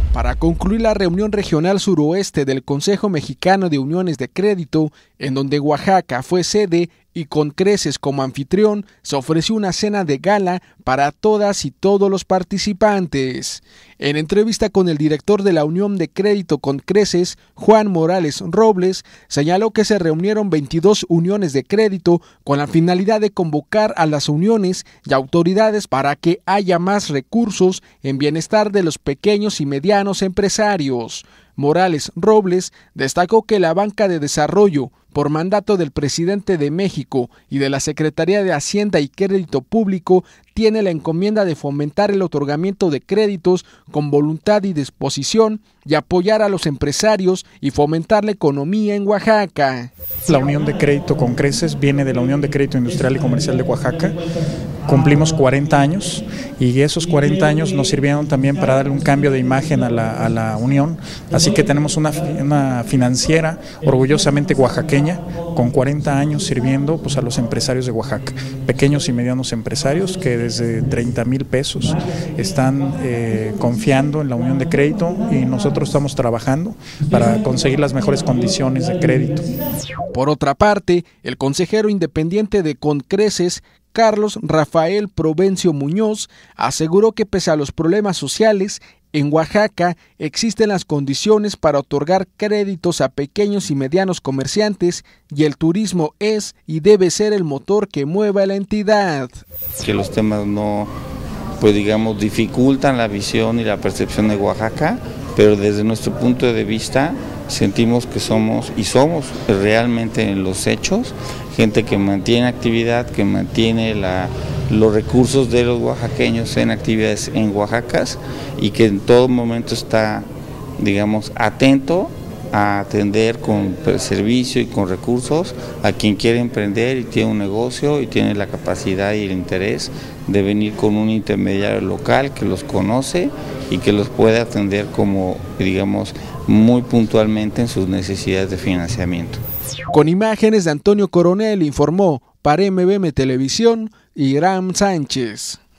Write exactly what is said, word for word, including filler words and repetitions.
Para concluir la reunión regional suroeste del Consejo Mexicano de Uniones de Crédito, en donde Oaxaca fue sede y con creces como anfitrión, se ofreció una cena de gala para todas y todos los participantes. En entrevista con el director de la Unión de Crédito con Creces, Juan Morales Robles, señaló que se reunieron veintidós uniones de crédito con la finalidad de convocar a las uniones y autoridades para que haya más recursos en bienestar de los pequeños y medianos empresarios. Morales Robles destacó que la banca de desarrollo, por mandato del presidente de México y de la Secretaría de Hacienda y Crédito Público, tiene la encomienda de fomentar el otorgamiento de créditos con voluntad y disposición y apoyar a los empresarios y fomentar la economía en Oaxaca. La Unión de Crédito con Creces viene de la Unión de Crédito Industrial y Comercial de Oaxaca. Cumplimos cuarenta años y esos cuarenta años nos sirvieron también para darle un cambio de imagen a la, a la Unión. Así que tenemos una, una financiera orgullosamente oaxaqueña con cuarenta años sirviendo pues, a los empresarios de Oaxaca, pequeños y medianos empresarios que desde treinta mil pesos están eh, confiando en la Unión de Crédito y nosotros estamos trabajando para conseguir las mejores condiciones de crédito. Por otra parte, el consejero independiente de Concreces, Carlos Rafael Provencio Muñoz, aseguró que pese a los problemas sociales, en Oaxaca existen las condiciones para otorgar créditos a pequeños y medianos comerciantes y el turismo es y debe ser el motor que mueva a la entidad. Que los temas no, pues digamos, dificultan la visión y la percepción de Oaxaca, pero desde nuestro punto de vista sentimos que somos y somos realmente en los hechos gente que mantiene actividad, que mantiene la, los recursos de los oaxaqueños en actividades en Oaxaca y que en todo momento está, digamos, atento a atender con servicio y con recursos a quien quiere emprender y tiene un negocio y tiene la capacidad y el interés de venir con un intermediario local que los conoce y que los puede atender como, digamos, muy puntualmente en sus necesidades de financiamiento. Con imágenes de Antonio Coronel informó para M B M Televisión, Iram Sánchez.